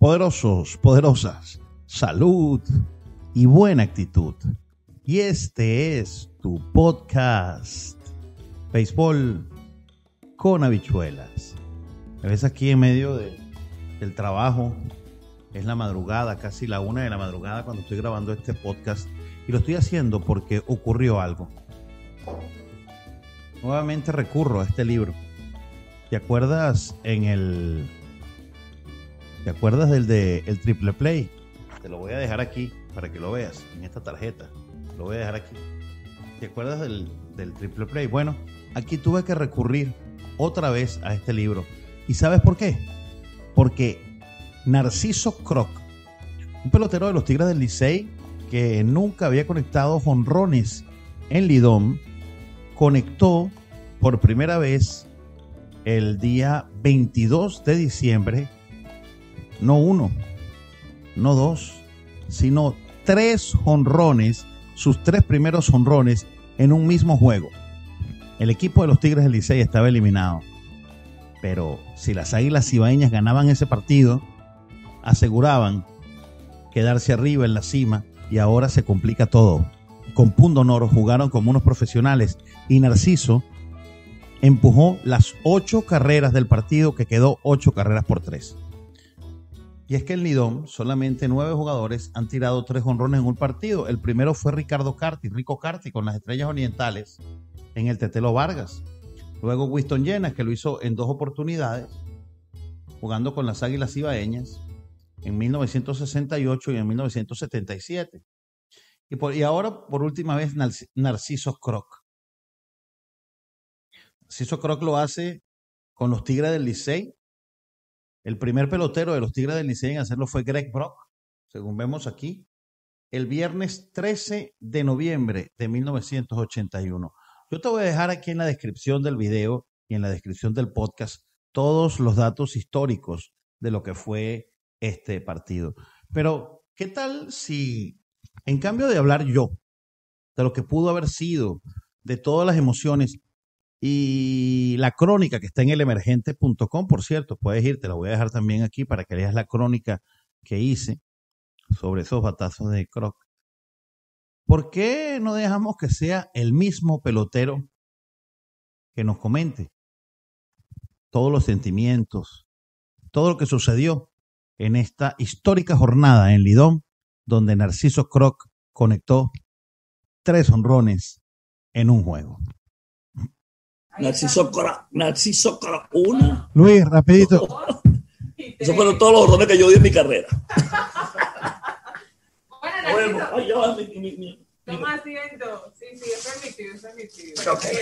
Poderosos, poderosas, salud y buena actitud. Y este es tu podcast, Béisbol con Habichuelas. Me ves aquí en medio del trabajo, es la madrugada, casi la 1 de la madrugada cuando estoy grabando este podcast. Y lo estoy haciendo porque ocurrió algo. Nuevamente recurro a este libro. ¿Te acuerdas del el Triple Play? Te lo voy a dejar aquí para que lo veas en esta tarjeta. Lo voy a dejar aquí. ¿Te acuerdas del Triple Play? Bueno, aquí tuve que recurrir otra vez a este libro. ¿Y sabes por qué? Porque Narciso Croc, un pelotero de los Tigres del Licey que nunca había conectado jonrones en Lidom, conectó por primera vez el día 22 de diciembre, no uno, no dos, sino 3 jonrones, sus 3 primeros jonrones en un mismo juego. El equipo de los Tigres del Licey estaba eliminado, pero si las Águilas Cibaeñas ganaban ese partido, aseguraban quedarse arriba en la cima, y ahora se complica todo. Con punto honor jugaron como unos profesionales y Narciso empujó las 8 carreras del partido, que quedó 8 carreras por 3. Y es que en Lidom solamente 9 jugadores han tirado 3 jonrones en un partido. El primero fue Rico Carty con las Estrellas Orientales en el Tetelo Vargas. Luego Winston Llenas, que lo hizo en 2 oportunidades jugando con las Águilas Cibaeñas en 1968 y en 1977. Y ahora, por última vez, Narciso Croc. Narciso Croc lo hace con los Tigres del Licey. El primer pelotero de los Tigres del Licey en hacerlo fue Greg Brock, según vemos aquí, el viernes 13 de noviembre de 1981. Yo te voy a dejar aquí en la descripción del video y en la descripción del podcast todos los datos históricos de lo que fue este partido. Pero, ¿qué tal si, en cambio de hablar yo de lo que pudo haber sido, de todas las emociones y la crónica que está en elemergente.com, por cierto, puedes ir, te la voy a dejar también aquí para que leas la crónica que hice sobre esos batazos de Croc? ¿Por qué no dejamos que sea el mismo pelotero que nos comente todos los sentimientos, todo lo que sucedió en esta histórica jornada en Lidom, donde Narciso Croc conectó 3 jonrones en un juego? Narciso Croc 1. Luis, rapidito. Esos fueron todos los jonrones que yo di en mi carrera. Bueno, Narciso. Ay, ya, Toma asiento. Sí, es permitido. Okay.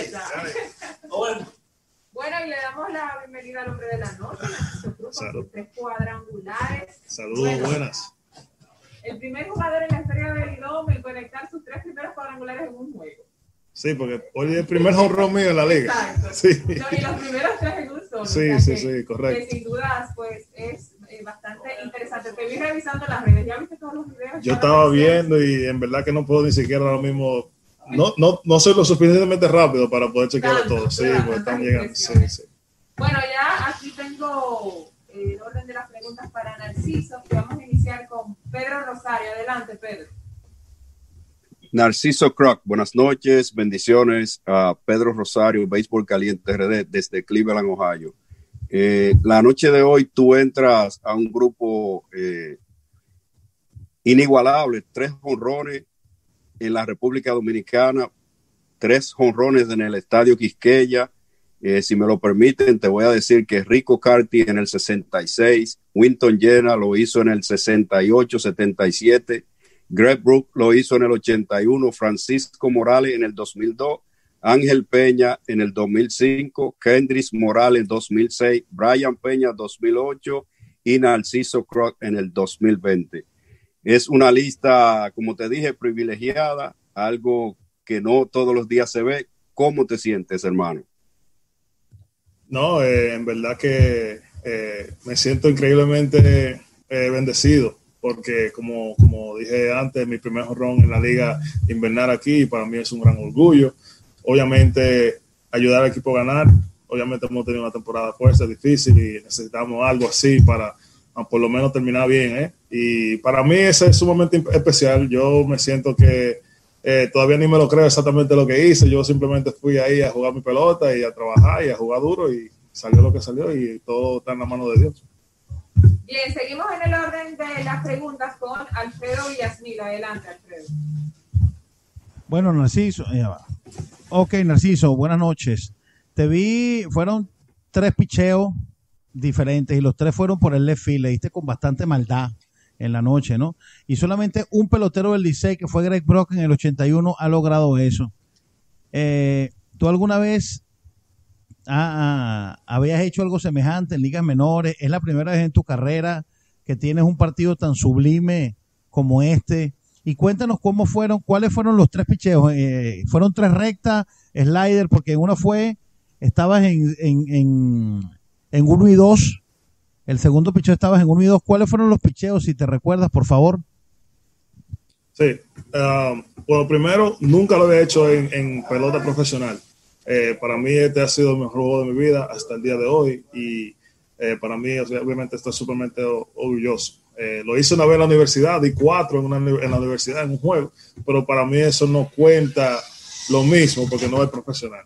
Bueno, y le damos la bienvenida al hombre de la noche, Narciso Croc, con sus 3 cuadrangulares. Saludos, buenas. El primer jugador en la historia de Lidom en conectar sus 3 primeros cuadrangulares en un juego. Sí, porque hoy es el primer home run mío en la liga. Exacto. Sí. No, y los primeros 3 en un solo. Sí, correcto. Que sin dudas, pues, es bastante interesante. Te vi revisando las redes, ¿ya viste todos los videos? Yo estaba viendo y en verdad que no puedo ni siquiera ahora mismo. No soy lo suficientemente rápido para poder chequearlo todo. Sí, porque están llegando. Sí. Bueno, ya aquí tengo el orden de las preguntas para Narciso, que vamos a iniciar con Pedro Rosario. Adelante, Pedro. Narciso Croc, buenas noches, bendiciones a Pedro Rosario, Béisbol Caliente RD desde Cleveland, Ohio. La noche de hoy tú entras a un grupo inigualable, 3 jonrones en la República Dominicana, 3 jonrones en el Estadio Quisqueya. Si me lo permiten, te voy a decir que Rico Carty en el 66, Winston Llenas lo hizo en el 68, 77, Greg Brook lo hizo en el 81, Francisco Morales en el 2002, Ángel Peña en el 2005, Kendrys Morales en 2006, Brian Peña 2008 y Narciso Croc en el 2020. Es una lista, como te dije, privilegiada, algo que no todos los días se ve. ¿Cómo te sientes, hermano? No, en verdad que me siento increíblemente bendecido, porque como dije antes, mi primer jonrón en la liga invernal aquí, para mí es un gran orgullo. Obviamente, ayudar al equipo a ganar. Obviamente hemos tenido una temporada fuerte, difícil, y necesitamos algo así para por lo menos terminar bien, y para mí ese es sumamente especial. Yo me siento que todavía ni me lo creo exactamente lo que hice. Yo simplemente fui ahí a jugar mi pelota y a trabajar y a jugar duro, y salió lo que salió, y todo está en la mano de Dios. Bien, seguimos en el orden de las preguntas con Alfredo Villasmil. Adelante, Alfredo. Bueno, Narciso. Ok, Narciso, buenas noches. Te vi, fueron 3 picheos diferentes y los 3 fueron por el left field. Le diste con bastante maldad en la noche, ¿no? Y solamente un pelotero del Licey, que fue Greg Brock en el 81, ha logrado eso. ¿Tú alguna vez habías hecho algo semejante en ligas menores? ¿Es la primera vez en tu carrera que tienes un partido tan sublime como este? Y cuéntanos cuáles fueron los 3 picheos. ¿Fueron 3 rectas, slider? Porque uno estabas en 1 y 2. El segundo picheo estabas en 1 y 2. ¿Cuáles fueron los picheos, si te recuerdas, por favor? Sí. Bueno, primero, nunca lo había hecho en pelota profesional. Para mí este ha sido el mejor juego de mi vida hasta el día de hoy, y para mí, obviamente, estoy súpermente orgulloso. Lo hice una vez en la universidad, di 4 en la universidad en un juego, pero para mí eso no cuenta lo mismo porque no es profesional.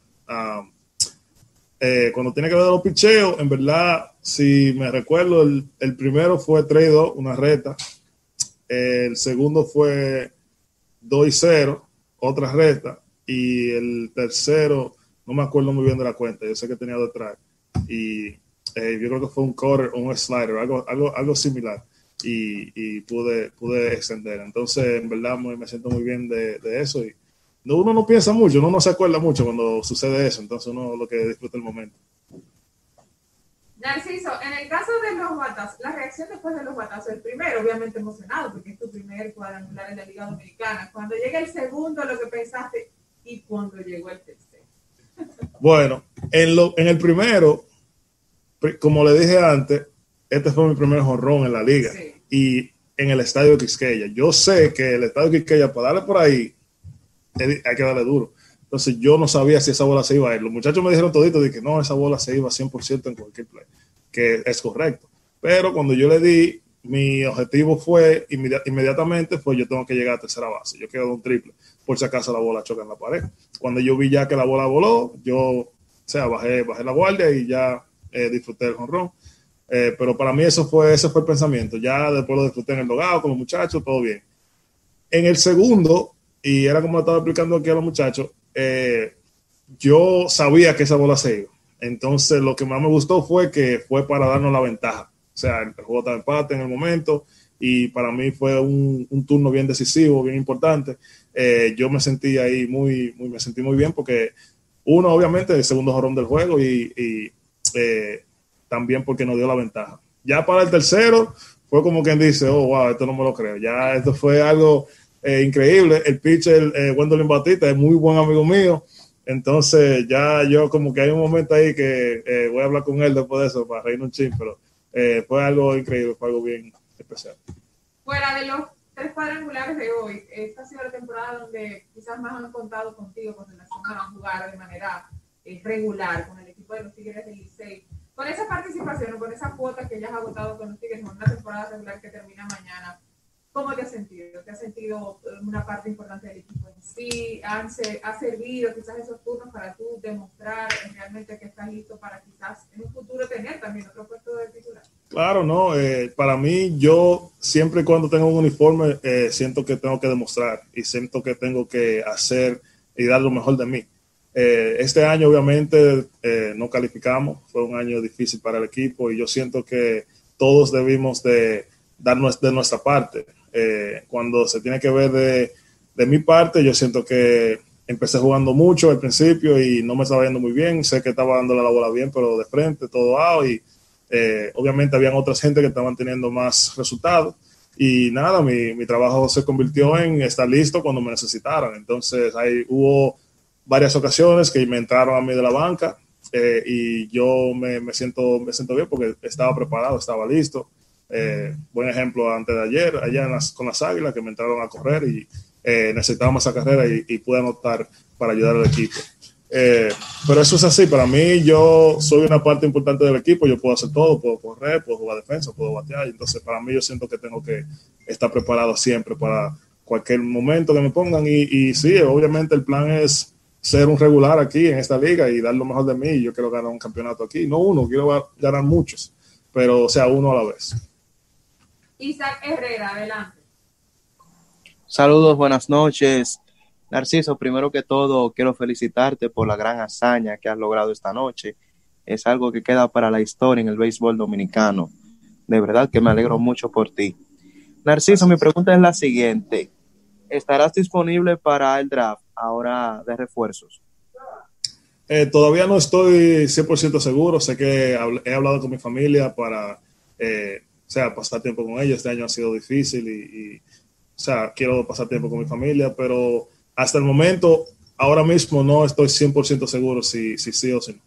Cuando tiene que ver de los picheos, en verdad, si me recuerdo, el primero fue 3-2, una recta. El segundo fue 2-0, otra recta. Y el tercero, no me acuerdo muy bien de la cuenta, yo sé que tenía detrás. Y yo creo que fue un cutter o un slider, algo similar. Y pude extender. Entonces, en verdad, me siento muy bien de eso. Y uno no piensa mucho, uno no se acuerda mucho cuando sucede eso. Entonces, uno lo que disfruta el momento. Narciso, en el caso de los batazos, la reacción después de los batazos, el primero, obviamente emocionado, porque es tu primer cuadrangular en la Liga Dominicana. Cuando llega el segundo, lo que pensaste, y cuando llegó el tercero. Bueno, en el primero, como le dije antes, este fue mi primer jonrón en la liga. Sí. Y en el estadio Quisqueya. Yo sé que el estadio Quisqueya, para darle por ahí, hay que darle duro. Entonces yo no sabía si esa bola se iba a ir. Los muchachos me dijeron todito de que no, esa bola se iba 100% en cualquier play, que es correcto. Pero cuando yo le di, mi objetivo fue inmediatamente, pues yo tengo que llegar a tercera base. Yo quiero un triple, por si acaso la bola choca en la pared. Cuando yo vi ya que la bola voló, yo bajé la guardia y ya disfruté del jonrón. Pero para mí ese fue el pensamiento. Ya después lo disfruté en el dogado con los muchachos, todo bien. En el segundo, y era como estaba explicando aquí a los muchachos, yo sabía que esa bola se iba. Entonces lo que más me gustó fue que fue para darnos la ventaja. O sea, el juego estaba empate en el momento y para mí fue un turno bien decisivo, bien importante. Yo me sentí ahí me sentí muy bien porque uno, obviamente, el segundo jonrón del juego y también porque nos dio la ventaja. Ya para el tercero fue como quien dice, oh, wow, esto no me lo creo. Ya esto fue algo increíble. El pitcher, Wendolyn Batista, es muy buen amigo mío. Entonces ya yo como que hay un momento ahí que voy a hablar con él después de eso para reírnos un chin, pero fue algo increíble, fue algo bien especial. Fuera de los 3 cuadrangulares de hoy, esta ha sido la temporada donde quizás más han contado contigo con relación a jugar de manera regular con el equipo de los Tigres del Licey. Con esa participación o con esa cuota que ya has agotado con los Tigres en una temporada regular que termina mañana, ¿cómo te has sentido? ¿Te has sentido una parte importante del equipo en sí? ¿Ha servido quizás esos turnos para tú demostrar realmente que estás listo para quizás en un futuro tener también otro puesto de titular? Claro, no. Para mí, yo siempre y cuando tengo un uniforme, siento que tengo que demostrar y siento que tengo que hacer y dar lo mejor de mí. Este año, obviamente, no calificamos. Fue un año difícil para el equipo y yo siento que todos debimos de darnos de nuestra parte. Cuando se tiene que ver de mi parte, yo siento que empecé jugando mucho al principio y no me estaba yendo muy bien. Sé que estaba dándole la bola bien, pero de frente, todo out. Y obviamente habían otras gente que estaban teniendo más resultados. Y nada, mi trabajo se convirtió en estar listo cuando me necesitaran. Entonces ahí hubo varias ocasiones que me entraron a mí de la banca y yo me siento bien porque estaba preparado, estaba listo. Buen ejemplo antes de ayer, allá con las Águilas, que me entraron a correr y necesitábamos esa carrera y pude anotar para ayudar al equipo. Pero eso es así, para mí yo soy una parte importante del equipo, yo puedo hacer todo, puedo correr, puedo jugar defensa, puedo batear, entonces para mí yo siento que tengo que estar preparado siempre para cualquier momento que me pongan y sí, obviamente el plan es ser un regular aquí en esta liga y dar lo mejor de mí. Yo quiero ganar un campeonato aquí, no uno, quiero ganar muchos, pero o sea, uno a la vez. Isaac Herrera, adelante. Saludos, buenas noches. Narciso, primero que todo, quiero felicitarte por la gran hazaña que has logrado esta noche. Es algo que queda para la historia en el béisbol dominicano. De verdad que me alegro mucho por ti. Narciso, mi pregunta es la siguiente. ¿Estarás disponible para el draft ahora de refuerzos? Todavía no estoy 100% seguro. Sé que he hablado con mi familia para pasar tiempo con ellos. Este año ha sido difícil y quiero pasar tiempo con mi familia, pero hasta el momento, ahora mismo no estoy 100% seguro si sí o si no.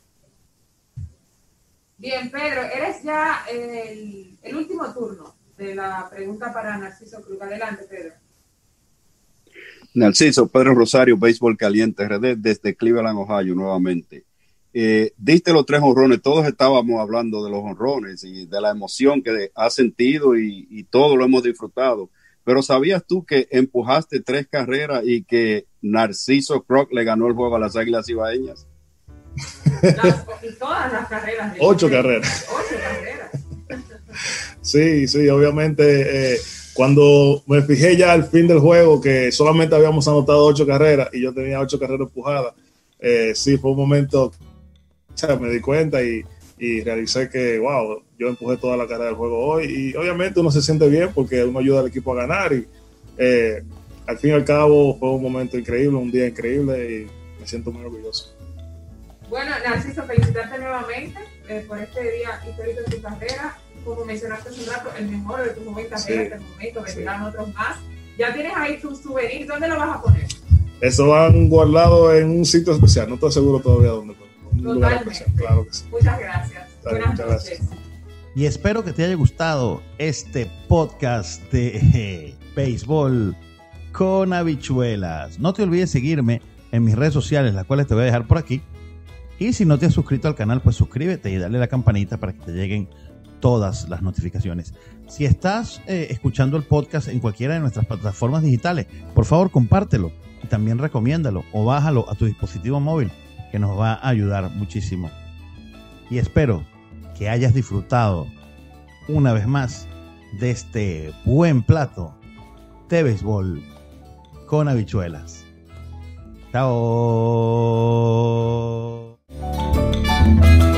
Bien, Pedro, eres ya el último turno de la pregunta para Narciso Cruz. Adelante, Pedro. Narciso, Pedro Rosario, Béisbol Caliente RD, desde Cleveland, Ohio, nuevamente. Diste los 3 jonrones, todos estábamos hablando de los jonrones y de la emoción que has sentido y todo lo hemos disfrutado. Pero ¿sabías tú que empujaste 3 carreras y que Narciso Croc le ganó el juego a las Águilas Ibaeñas? Y todas las carreras. 8 carreras. 8 carreras. Sí, obviamente cuando me fijé ya al fin del juego que solamente habíamos anotado 8 carreras y yo tenía 8 carreras empujadas, sí, fue un momento, me di cuenta y realicé que, wow, yo empujé toda la carrera del juego hoy y obviamente uno se siente bien porque uno ayuda al equipo a ganar y al fin y al cabo fue un momento increíble, un día increíble y me siento muy orgulloso. Bueno, Narciso, felicitarte nuevamente por este día histórico de tu carrera. Como mencionaste hace un rato, el mejor de tus 90 carreras hasta el momento, vendrán otros más. Ya tienes ahí tus souvenirs, ¿dónde lo vas a poner? Eso van guardado en un sitio especial, no estoy seguro todavía dónde. Totalmente. Claro que sí. Muchas gracias. Buenas noches. Gracias. Y espero que te haya gustado este podcast de béisbol con habichuelas. No te olvides seguirme en mis redes sociales, las cuales te voy a dejar por aquí. Y si no te has suscrito al canal, pues suscríbete y dale a la campanita para que te lleguen todas las notificaciones. Si estás escuchando el podcast en cualquiera de nuestras plataformas digitales, por favor compártelo y también recomiéndalo o bájalo a tu dispositivo móvil, que nos va a ayudar muchísimo. Y espero que hayas disfrutado una vez más de este buen plato de béisbol con habichuelas. Chao.